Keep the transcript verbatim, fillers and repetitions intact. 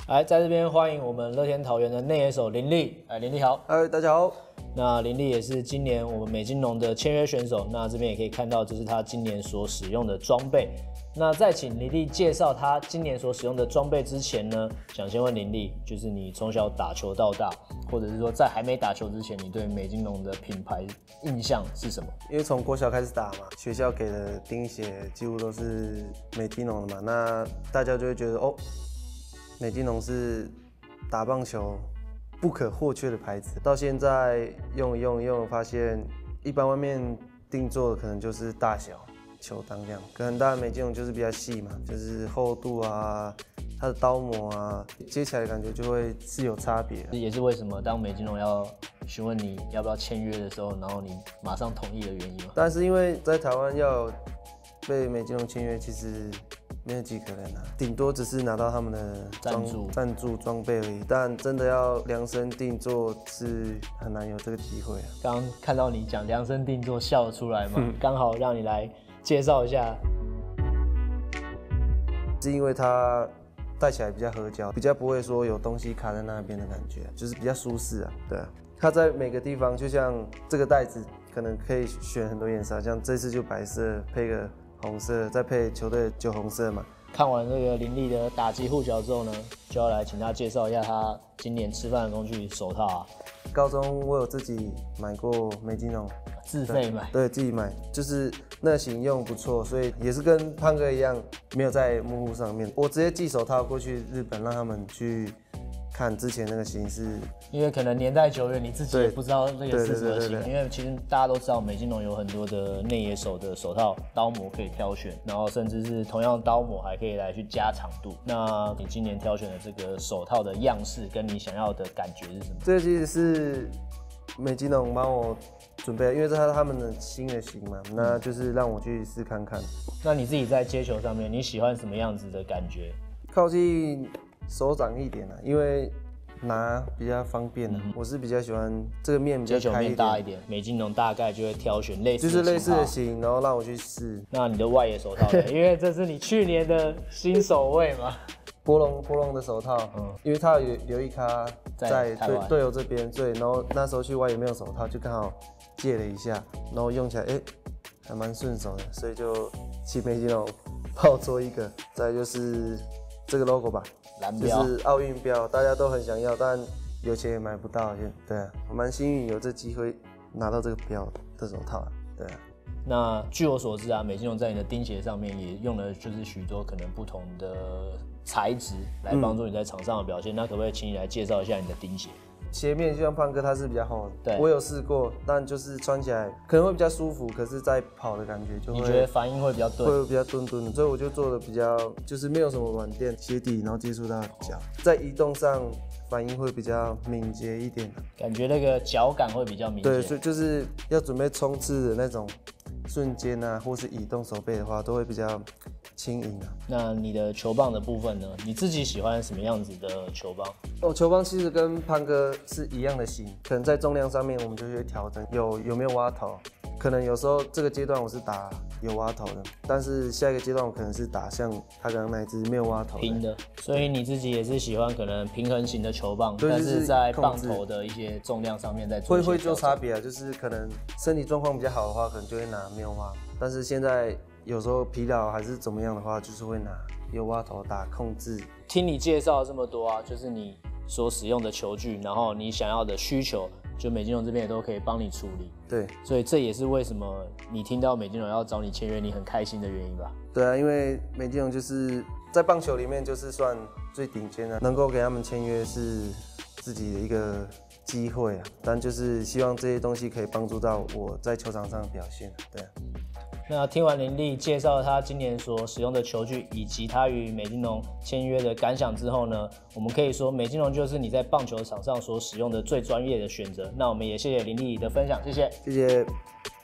来，在这边欢迎我们乐天桃园的内野手林立。哎，林立好。 嗨，大家好。 那林立也是今年我们美津浓的签约选手。那这边也可以看到，这是他今年所使用的装备。那在请林立介绍他今年所使用的装备之前呢，想先问林立，就是你从小打球到大，或者是说在还没打球之前，你对美津浓的品牌印象是什么？ 因为从国小开始打嘛，学校给的钉鞋几乎都是美津浓的嘛，那大家就会觉得哦，美津浓是打棒球不可或缺的牌子。到现在用一用一用，发现一般外面定做的可能就是大小球裆这样，可能当然美津浓就是比较细嘛，就是厚度啊，它的刀模啊，接起来的感觉就会是有差别。 也是为什么当美津浓要询问你要不要签约的时候，然后你马上同意的原因吗？ 但是因为在台湾要被美津浓签约，其实没有几个人啊，顶多只是拿到他们的赞助、 赞助装备而已。但真的要量身定做是很难有这个机会啊。 刚刚看到你讲量身定做，笑了出来嘛，刚好让你来介绍一下。 是因为它戴起来比较合脚，比较不会说有东西卡在那边的感觉，就是比较舒适啊。对啊，它在每个地方，就像这个袋子，可能可以选很多颜色，像这次就白色配个红色，再配球队酒红色嘛。 看完这个林立的打击护脚之后呢，就要来请他介绍一下他今年吃饭的工具手套啊。 高中我有自己买过美津浓， 自费买， 对，对自己买，就是那型用不错，所以也是跟胖哥一样，没有在幕布上面，我直接寄手套过去日本，让他们去看之前那个型是， 因为可能年代久远，你自己也不知道那个适合型。因为其实大家都知道，美津浓有很多的内野手的手套刀模可以挑选，然后甚至是同样刀模还可以来去加长度。那你今年挑选的这个手套的样式，跟你想要的感觉是什么？ 这个其实是美津浓帮我准备的，因为这是他们的新的型嘛，那就是让我去试看看。 那你自己在接球上面，你喜欢什么样子的感觉？ 靠近手掌一点啊，因为拿比较方便啊。嗯、我是比较喜欢这个面比较开一点，接球面大一点。美津浓大概就会挑选类似的型号， 就是类似的型，然后让我去试。 那你的外野手套呢？因为这是你去年的新手位嘛。 波隆波隆的手套，嗯，因为他有留一咖在队队友这边，所以然后那时候去外野没有手套，就刚好借了一下，然后用起来哎、欸、还蛮顺手的，所以就请美津浓帮我做一个。再就是这个 logo 吧， 蓝标就是奥运标，大家都很想要，但有钱也买不到。对啊，我蛮幸运有这机会拿到这个标的手套，对啊。 那据我所知啊，美津浓在你的钉鞋上面也用了就是许多可能不同的材质来帮助你在场上的表现。嗯、那可不可以请你来介绍一下你的钉鞋？ 鞋面就像胖哥，它是比较厚的， 对， 我有试过，但就是穿起来可能会比较舒服，可是在跑的感觉就会， 你觉得反应会比较钝， 会比较钝钝的，所以我就做的比较就是没有什么软垫鞋底，然后接触到脚，在移动上反应会比较敏捷一点， 感觉那个脚感会比较明显。 对，所以就是要准备冲刺的那种瞬间啊，或是移动手背的话，都会比较轻盈啊。 那你的球棒的部分呢？你自己喜欢什么样子的球棒？ 哦，球棒其实跟胖哥是一样的型，可能在重量上面我们就会调整，有有没有挖头。可能有时候这个阶段我是打有挖头的，但是下一个阶段我可能是打像他刚刚那一支没有挖头的平的。所以你自己也是喜欢可能平衡型的球棒，但是在棒头的一些重量上面在做会会做差别啊，就是可能身体状况比较好的话，可能就会拿没有挖，但是现在有时候疲劳还是怎么样的话，就是会拿有挖头打控制。 听你介绍这么多啊，就是你所使用的球具，然后你想要的需求，就美津浓这边也都可以帮你处理。 对， 所以这也是为什么你听到美津浓要找你签约，你很开心的原因吧？ 对啊，因为美津浓就是在棒球里面就是算最顶尖的，能够给他们签约是自己的一个机会啊。但就是希望这些东西可以帮助到我在球场上的表现。对啊。 那听完林立介绍他今年所使用的球具，以及他与美津浓签约的感想之后呢，我们可以说美津浓就是你在棒球场上所使用的最专业的选择。那我们也谢谢林立的分享，谢谢， 谢谢。